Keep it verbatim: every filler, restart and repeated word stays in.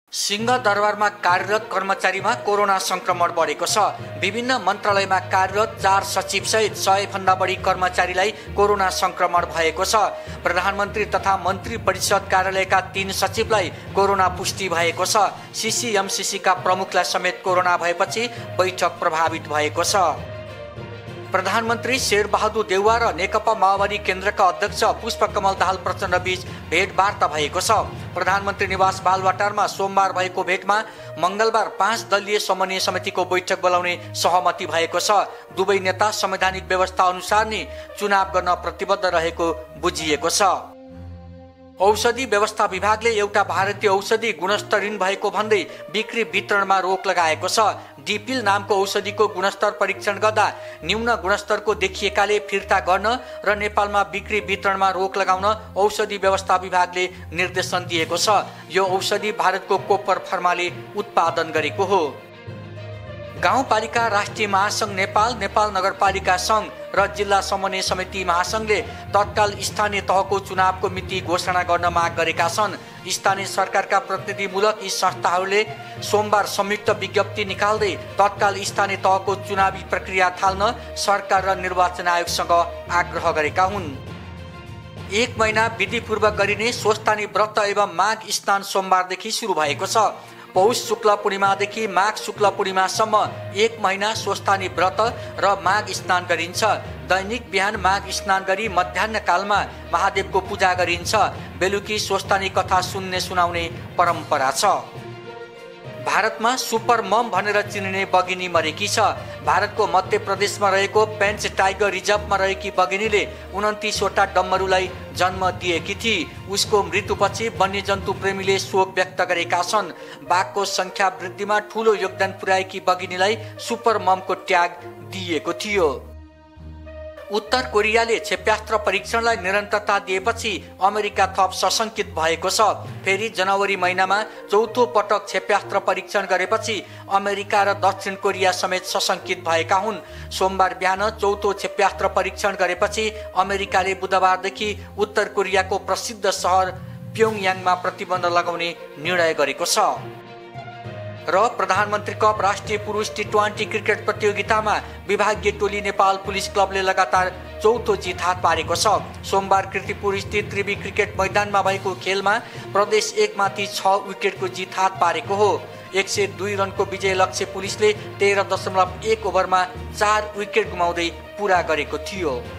सिंहदरबारमा कार्यरत कर्मचारीमा कोरोना संक्रमण बढेको छ। विभिन्न मन्त्रालयमा कार्यरत चार सचिव सहित सय भन्दा बढी कर्मचारीलाई कोरोना संक्रमण भएको छ। प्रधानमन्त्री तथा मन्त्री परिषद कार्यालयका तीन सचिवलाई कोरोना पुष्टि भएको छ। सीसीएमसीसीका प्रमुखलाई समेत कोरोना भएपछि बैठक प्रभावित भएको छ। प्रधानमन्त्री शेरबहादुर देउवा र नेकपा माओवादी केन्द्रका अध्यक्ष पुष्पकमल दाहाल प्रचण्ड बीच भेटवार्ता भएको छ। प्रधानमन्त्री निवास बालवाटारमा सोमबार भएको भेटमा मंगलबार पाँच दलीय समन्वय समितिको बैठक बोलाउने सहमति भएको छ। दुवै नेता संवैधानिक व्यवस्था अनुसार नै चुनाव गर्न प्रतिबद्ध रहेको बुझिएको छ। औषधि व्यवस्था विभागले एउटा भारतीय औषधि गुणस्तरहीन भएको भन्दै बिक्री वितरणमा रोक लगाएको छ। डिपिल नामको औषधिको गुणस्तर परीक्षण गर्दा न्यून गुणस्तरको देखिएकाले फिर्ता गर्न र नेपालमा बिक्री वितरणमा रोक लगाउन औषधि व्यवस्था विभागले निर्देशन दिएको छ। यो औषधि भारतको कोपर फर्माले उत्पादन गरेको हो। गाउँपालिका राष्ट्रिय महासंघ नेपाल, नेपाल नगरपालिका संघ र जिल्ला समन्वय समिति महासंघले तत्काल स्थानीय तहको चुनावको मिति घोषणा गर्न माग गरेका छन्। स्थानीय सरकारका प्रतिनिधिमूलक यी संस्थाहरूले सोमबार संयुक्त विज्ञप्ति निकाल्दै तत्काल स्थानीय तहको चुनावी प्रक्रिया थाल्न सरकार र निर्वाचन आयोगसँग आग्रह गरेका हुन्। एक महिना विधिपूर्वक गरिने स्वस्थानी व्रत एवं माघ स्नान सोमबारदेखि सुरु भएको छ। पौष शुक्ल पूर्णिमादेखि माघ शुक्ल पूर्णिमासम्म एक महिना स्वस्थानी व्रत र माघ स्नान गरिन्छ। दैनिक बिहान माघ स्नान गरी मध्याह्न कालमा महादेवको पूजा गरिन्छ। बेलुकी स्वस्थानी कथा सुन्ने सुनाउने परम्परा छ। भारतमा सुपर मम भनेर चिनिने बगिनी मरेकी छ। भारतको मध्य प्रदेशमा रहेको पेन्च टाइगर रिजर्भमा रहेकी बगिनीले उन्तिसवटा डम्बरुलाई जन्म दिएकी थिए। उसको मृत्युपछि वन्यजन्तु प्रेमीले शोक व्यक्त गरेका छन्। बाघको संख्या वृद्धिमा ठूलो योगदान पुर्याएकी बगिनीलाई सुपर ममको ट्याग दिएको थियो। उत्तर कोरियाले क्षेप्यास्त्र परीक्षणलाई निरन्तरता दिएपछि अमेरिका थप सशंकित भएको छ। फेरि जनवरी महिनामा चौथो पटक क्षेप्यास्त्र परीक्षण गरेपछि अमेरिका र दक्षिण कोरिया समेत सशंकित भएका हुन्। सोमबार बिहान चौथो क्षेप्यास्त्र परीक्षण गरेपछि अमेरिकाले बुधबारदेखि उत्तर कोरियाको प्रसिद्ध सहर प्योङयाङमा प्रतिबन्ध लगाउने निर्णय गरेको छ। र प्रधानमन्त्री कप राष्ट्रिय पुरुष टी ट्वेन्टी क्रिकेट प्रतियोगितामा विभागीय टोली नेपाल पुलिस क्लबले लगातार चौथो जित हात पारेको छ। सोमबार कीर्तिपुर स्थित त्रिवी क्रिकेट मैदानमा भएको खेलमा प्रदेश एक माथि छ विकेटको जित हात पारेको हो। एक सय दुई रनको विजय लक्ष्य पुलिसले तेह्र दशमलव एक ओभरमा चार विकेट गुमाउँदै पूरा गरेको थियो।